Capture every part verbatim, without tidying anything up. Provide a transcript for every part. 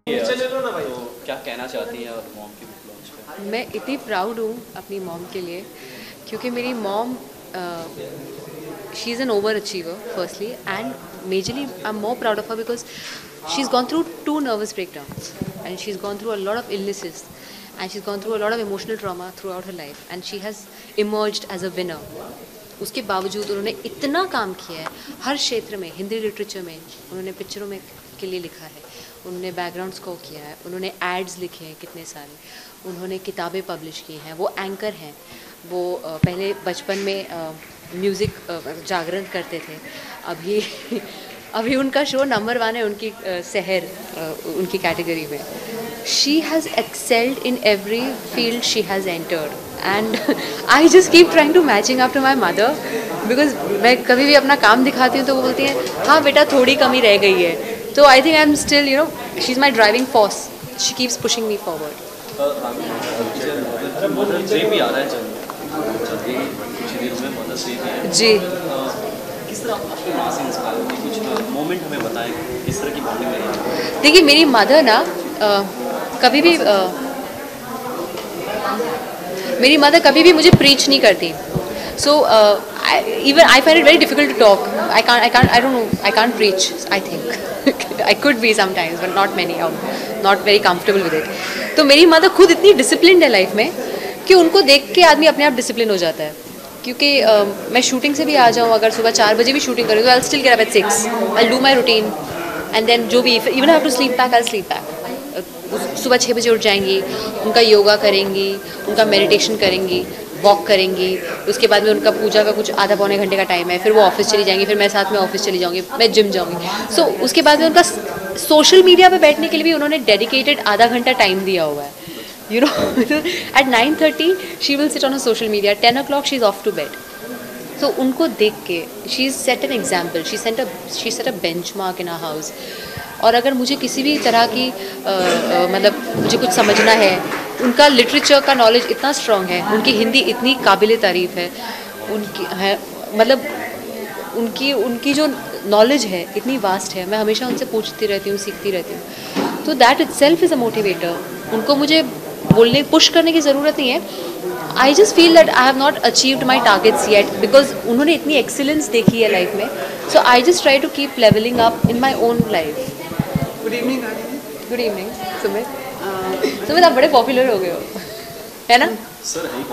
तो क्या कहना चाहती हैं मॉम की बुक लॉन्च पे? मैं इतनी प्राउड हूँ अपनी मॉम के लिए, क्योंकि मेरी mom she is an overachiever firstly, and majorly I am more proud of her because she is gone through two nervous breakdowns and she is gone through a lot of illnesses and she's gone through a lot of emotional trauma throughout her life and she has emerged as a winner. उसके बावजूद उन्होंने इतना काम किया है हर क्षेत्र में, Hindi literature में उन्होंने पिक्चरों में के लिए लिखा है, उन्होंने बैकग्राउंड स्कोर किया है, उन्होंने एड्स लिखे हैं कितने सारे, उन्होंने किताबें पब्लिश की हैं, वो एंकर हैं, वो पहले बचपन में म्यूज़िक जागरण करते थे, अभी अभी उनका शो नंबर वन है उनकी शहर उनकी कैटेगरी में. She has excelled in every field she has entered and I just keep trying to matching up to my mother because मैं कभी भी अपना काम दिखाती हूँ तो वो बोलती हैं हाँ बेटा थोड़ी कमी रह गई है. तो I think I'm still you know she's my driving force. She keeps pushing me forward. जी किस तरह आपको माँ से इंस्पायर होती है? कुछ मोमेंट हमें बताएं किस तरह की बॉन्डिंग रही? देखिए मेरी मदर ना uh, कभी भी uh, मेरी मदर कभी भी मुझे प्रीच नहीं करती. So even I find it very difficult to talk. I can't I can't I don't know I can't preach. I think I could be sometimes but not many. I am not very comfortable with it. तो मेरी mother खुद इतनी disciplined है life में कि उनको देख के आदमी अपने आप डिसिप्लिन हो जाता है. क्योंकि uh, मैं शूटिंग से भी आ जाऊँ, अगर सुबह चार बजे भी शूटिंग करूँ तो I still get up at six. I do my routine and then जो भी even I have to sleep back I sleep back. सुबह छः बजे उठ जाएंगी, उनका योगा करेंगी, उनका मेडिटेशन करेंगी, वॉक करेंगी, उसके बाद में उनका पूजा का कुछ आधा पौने घंटे का टाइम है, फिर वो ऑफिस चली जाएंगी, फिर मैं साथ में ऑफिस चली जाऊँगी, मैं जिम जाऊँगी. सो so, उसके बाद में उनका सोशल मीडिया पे बैठने के लिए भी उन्होंने डेडिकेटेड आधा घंटा टाइम दिया हुआ है. You know at nine thirty she will sit on a social media, ten o'clock she is off to bed. तो उनको देख के she is set an example, she set a she set a benchmark in a house. और अगर मुझे किसी भी तरह की मतलब मुझे कुछ समझना है, उनका लिटरेचर का नॉलेज इतना स्ट्रॉन्ग है, उनकी हिंदी इतनी काबिल तारीफ़ है, उनकी है मतलब उनकी उनकी जो नॉलेज है इतनी वास्ट है. मैं हमेशा उनसे पूछती रहती हूँ, सीखती रहती हूँ. तो that itself is a motivator. उनको मुझे बोलने पुश करने की ज़रूरत नहीं है. I just feel that I have not achieved my targets yet because उन्होंने इतनी एक्सीलेंस देखी है लाइफ में. So I just try to keep levelling up in my own life. Good evening. Good evening Sumit. Sumit आप बड़े पॉपुलर हो गए हो, है ना? सर है ही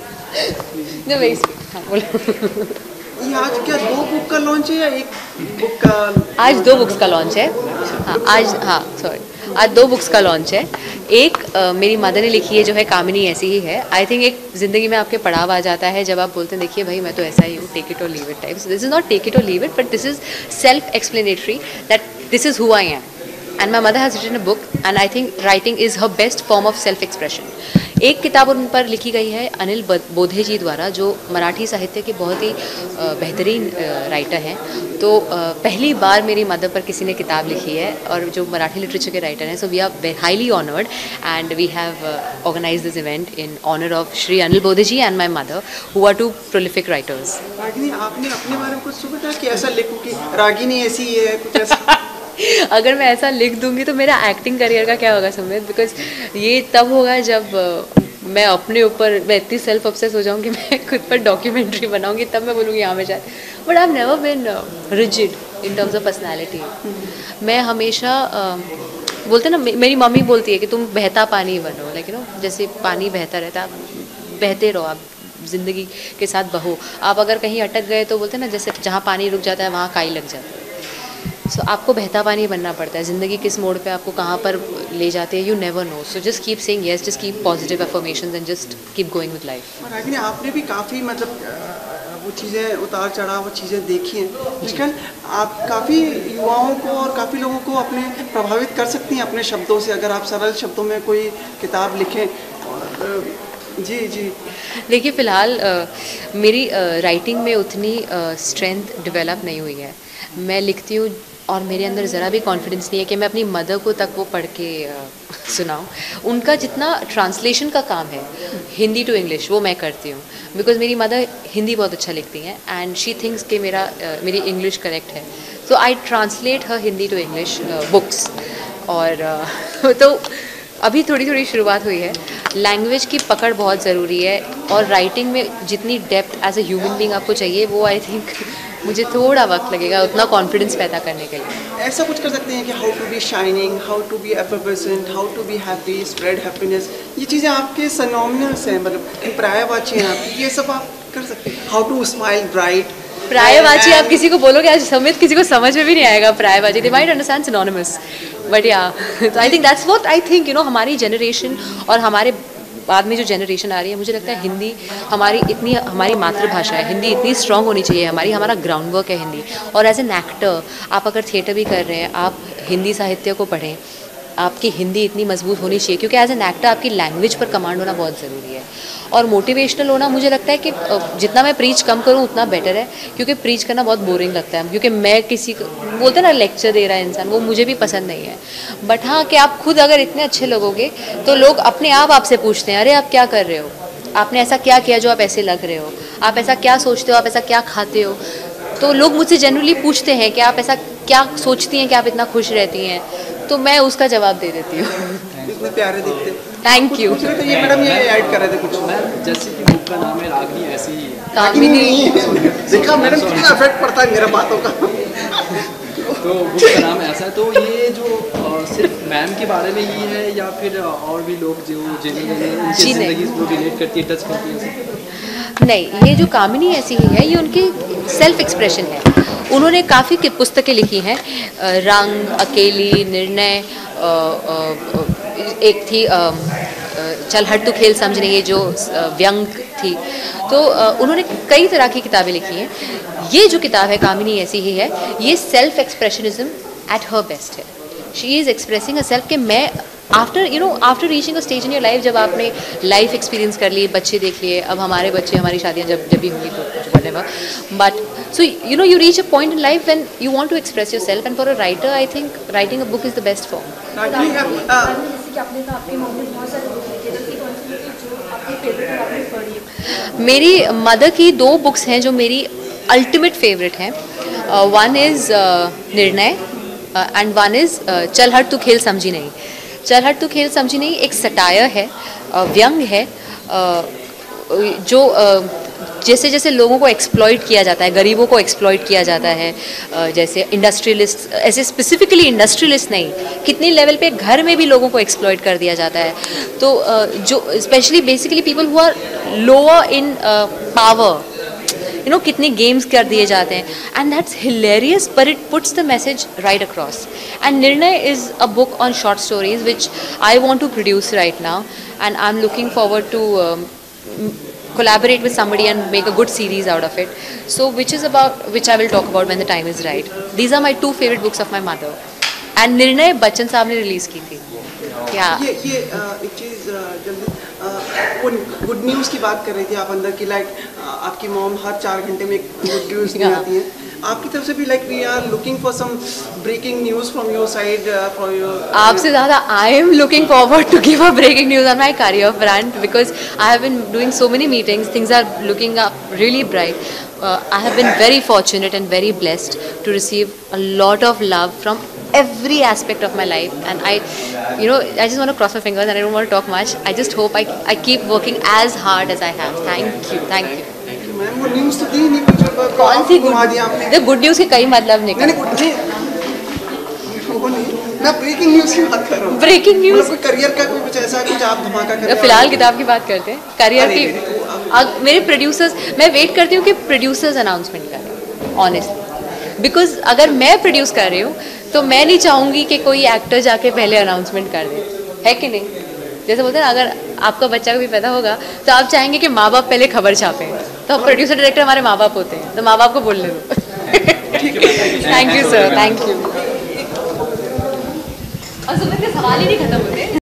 पॉपुलर. जो वही हाँ बोलो. ये आज क्या दो बुक का लॉन्च है या एक बुक का? आज दो बुक्स का लॉन्च है. हाँ आज हाँ सॉरी आज दो बुक्स का लॉन्च है. एक uh, मेरी मदर ने लिखी है जो है कामिनी ऐसी ही है. आई थिंक एक ज़िंदगी में आपके पड़ाव आ जाता है जब आप बोलते हैं देखिए भाई मैं तो ऐसा ही हूँ, take it or leave it type. This is not take it or leave it but this is self explanatory that this is who I am. And my mother has written a book and I think writing is her best form of self expression. एक किताब उन पर लिखी गई है अनिल बोधे जी द्वारा, जो मराठी साहित्य के बहुत ही बेहतरीन राइटर हैं. तो पहली बार मेरी मदर पर किसी ने किताब लिखी है और जो मराठी लिटरेचर के राइटर हैं. So we are highly honoured and we have organise this event in honour of Shri Anil Bodhe ji and my mother who are two prolific writers. Ragini आपने अपने बारे में कुछ सोचा कि ऐसा लिखूं कि रागिनी ऐसी है कुछ ऐसा? अगर मैं ऐसा लिख दूंगी तो मेरा एक्टिंग करियर का क्या होगा सुमित? बिकॉज ये तब होगा जब मैं अपने ऊपर मैं इतनी सेल्फ ऑब्सेस हो जाऊंगी, मैं खुद पर डॉक्यूमेंट्री बनाऊंगी, तब मैं बोलूँगी हाँ मैं शायद. But I have never been rigid in terms of personality. मैं हमेशा uh, बोलते ना, मेरी मम्मी बोलती है कि तुम बहता पानी बनो, लाइक यू नो जैसे पानी बहता रहता है, आप बहते रहो, आप ज़िंदगी के साथ बहो. आप अगर कहीं अटक गए तो बोलते ना जैसे जहाँ पानी रुक जाता है वहाँ काई लग जाती है. सो so, आपको बहता पानी बनना पड़ता है. ज़िंदगी किस मोड़ पे आपको कहाँ पर ले जाते हैं you never know. So just keep saying yes, just keep positive affirmations and just keep going with life. Ragini आपने भी काफ़ी मतलब वो चीज़ें उतार चढ़ाव वो चीज़ें देखी हैं, लेकिन आप काफ़ी युवाओं को और काफ़ी लोगों को अपने प्रभावित कर सकती हैं अपने शब्दों से, अगर आप सरल शब्दों में कोई किताब लिखें. और जी जी देखिए फ़िलहाल मेरी राइटिंग में उतनी स्ट्रेंथ डेवलप नहीं हुई है. मैं लिखती हूँ और मेरे अंदर ज़रा भी कॉन्फिडेंस नहीं है कि मैं अपनी मदर को तक वो पढ़ के सुनाऊँ. उनका जितना ट्रांसलेशन का काम है हिंदी टू इंग्लिश वो मैं करती हूँ, बिकॉज मेरी मदर हिंदी बहुत अच्छा लिखती हैं एंड शी थिंक्स कि मेरा uh, मेरी इंग्लिश करेक्ट है. So I translate her Hindi to English books. और uh, तो अभी थोड़ी थोड़ी शुरुआत हुई है। लैंग्वेज की पकड़ बहुत ज़रूरी है और राइटिंग में जितनी depth as a human being आपको चाहिए वो आई थिंक मुझे थोड़ा वक्त लगेगा उतना कॉन्फिडेंस पैदा करने के लिए। ऐसा कुछ कर सकते हैं कि how to be shining, how to be effervescent, how to be happy, spread happiness, ये चीज़ें आपके सिनोनिमस हैं, मतलब पर्यायवाची हैं आपकी, ये सब आप कर सकते हैं। How to smile bright. पर्यायवाची आप किसी को बोलोगे आज समेत किसी को समझ में भी नहीं आएगा पर्यायवाची, they might understand synonymous, but या तो I think that's what I think you know हमारी जनरेशन और हमारे बाद में जो जनरेशन आ रही है, मुझे लगता है हिंदी हमारी इतनी हमारी मातृभाषा है, हिंदी इतनी स्ट्रांग होनी चाहिए हमारी, हमारा ग्राउंड वर्क है हिंदी। और एज एन एक्टर आप अगर थिएटर भी कर रहे हैं, आप हिंदी साहित्य को पढ़ें, आपकी हिंदी इतनी मजबूत होनी चाहिए क्योंकि एज एन एक्टर आपकी लैंग्वेज पर कमांड होना बहुत ज़रूरी है। और मोटिवेशनल होना मुझे लगता है कि जितना मैं प्रीच कम करूँ उतना बेटर है, क्योंकि प्रीच करना बहुत बोरिंग लगता है, क्योंकि मैं किसी को बोलते ना लेक्चर दे रहा है इंसान, वो मुझे भी पसंद नहीं है। बट हाँ कि आप खुद अगर इतने अच्छे लगोगे तो लोग अपने आप आपसे पूछते हैं, अरे आप क्या कर रहे हो, आपने ऐसा क्या किया जो आप ऐसे लग रहे हो, आप ऐसा क्या सोचते हो, आप ऐसा क्या खाते हो। तो लोग मुझसे जनरली पूछते हैं कि आप ऐसा क्या सोचती हैं कि आप इतना खुश रहती हैं, तो मैं उसका जवाब दे देती हूँ। इतने प्यारे दिखते। Thank you. तो ये मैडम ये ऐड कर रहे थे कुछ। मैम जैसे कि बुक का नाम है रागनी, ऐसे ही कामिनी। देखा मैडम कितना इफेक्ट पड़ता है मेरा बातों का। तो बुक का नाम ऐसा है, तो ये जो अ, सिर्फ मैम के बारे में ही है या फिर और भी लोग जो जिन्होंने उनकी जिंदगी को रिलेट करती है, टच करती है? नहीं, ये जो कामिनी ऐसी ही है, ये उनकी सेल्फ एक्सप्रेशन है। उन्होंने काफ़ी पुस्तकें लिखी हैं, रंग, अकेली, निर्णय, एक थी चल हट तू खेल समझ नहीं, ये जो व्यंग थी। तो उन्होंने कई तरह की किताबें लिखी हैं। ये जो किताब है कामिनी ऐसी ही है, ये self expressionism at her best है। She is expressing a self कि मैं after you know after reaching a stage in your life, जब आपने लाइफ एक्सपीरियंस कर लिए, बच्चे देख लिए, अब हमारे बच्चे, हमारी शादियाँ जब जब भी होंगी तो whatever, but so you know you reach a point in life when you want to express yourself, and for a writer I think writing a book is the best form. मेरी मदर की दो books हैं जो मेरी ultimate favourite हैं। One is Nirnay and one is Chal Hat तू खेल समझी नहीं। चल हट तू खेल समझी नहीं एक सटायर है, व्यंग है, जो जैसे जैसे लोगों को एक्सप्लॉइट किया जाता है, गरीबों को एक्सप्लॉइट किया जाता है, जैसे इंडस्ट्रियलिस्ट, ऐसे स्पेसिफिकली इंडस्ट्रियलिस्ट नहीं, कितनी लेवल पे घर में भी लोगों को एक्सप्लॉइट कर दिया जाता है। तो जो specially basically people who are lower in power, you know, कितने गेम्स कर दिए जाते हैं, and that's hilarious but it puts the message right across. And Nirnay is a book on short stories which I want to produce right now, and I am looking forward to collaborate with somebody and make a good series out of it, so which is about which I will talk about when the time is right. These are my two favorite books of my mother, and निर्णय बच्चन साहब ने release की थी। क्या ये ये एक चीज़ जल्दी गुड न्यूज़ की बात कर रही थी आप अंदर की, लाइक आपकी मॉम हर चार घंटे में एक गुड न्यूज़ ले आती है आपकी तरफ से भी, like we are looking for some breaking news from your side, from your. आपसे ज़्यादा I am looking forward to give a breaking news on my career front, because I have been doing so many meetings, things are looking up really bright. uh, I have been very fortunate and very blessed to receive a lot of love from every aspect of my life, and I you know I just want to cross my fingers and I don't want to talk much. I just hope I, I keep working as hard as I have. Thank you, thank you. Ma'am वो news तो दी नहीं कुछ, कौन सी good आपने? Good news के कई मतलब निकले। नहीं नहीं वो नहीं, मैं ब्रेकिंग न्यूज़ की बात कर रहा हूँ। ब्रेकिंग न्यूज़ कोई करियर का कोई कुछ ऐसा कुछ आप धमाका कर रहे हो? फिलहाल किताब की बात करते हैं, करियर की। अग, मेरे प्रोड्यूसर्स, मैं वेट करती हूँ कि प्रोड्यूसर्स अनाउंसमेंट करें ऑनेस्टली, बिकॉज अगर मैं प्रोड्यूस कर रही हूँ तो मैं नहीं चाहूँगी कि कोई एक्टर जाके पहले अनाउंसमेंट कर दे, है कि नहीं? जैसे बोलते हैं ना, अगर आपका बच्चा कभी पैदा होगा तो आप चाहेंगे कि माँ बाप पहले खबर छापें, तो प्रोड्यूसर डायरेक्टर हमारे माँ बाप होते हैं, तो माँ बाप को बोलने दो। Thank you sir, thank you. और सुमित के सवाल ही नहीं खत्म होते।